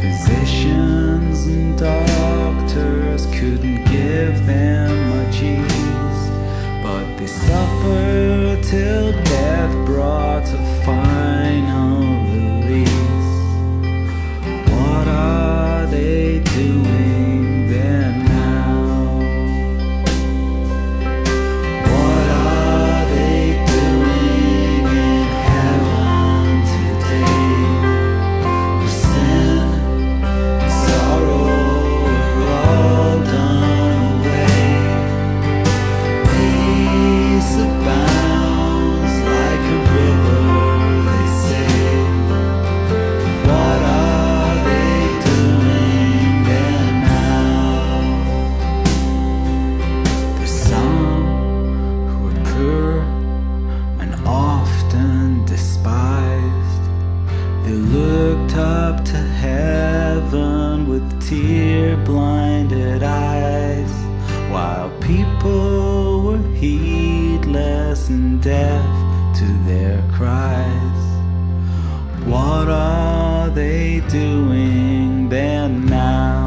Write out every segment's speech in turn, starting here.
Physicians and doctors couldn't give them much ease, but they suffered till death brought a final release. What are they doing there now? What are they doing in heaven today? Where sin and sorrow are all done away. Peace abounds like a river, they say. What are they doing there now? There's some who are poor and often despised. They looked up to heaven with tear-blinded eyes, while people were heedless and deaf to their cries. What are they doing there now?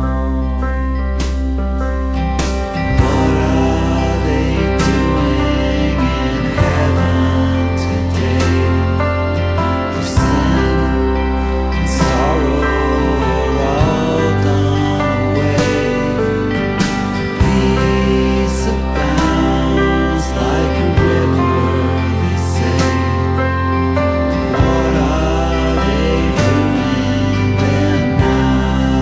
What are they doing in heaven today? Where sin and sorrow are all done away. Peace abounds like a river, they say. What are they doing there now?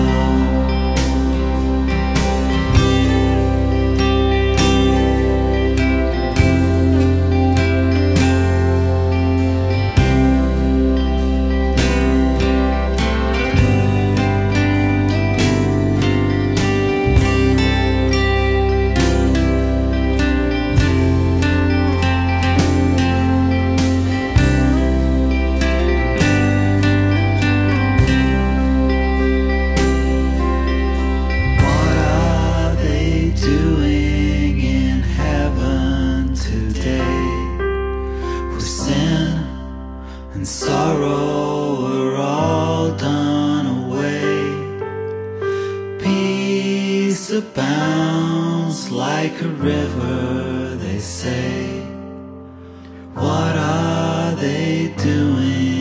What are they doing in heaven today? Where sin and sorrow are all done away. Peace abounds like a river, they say. What are they doing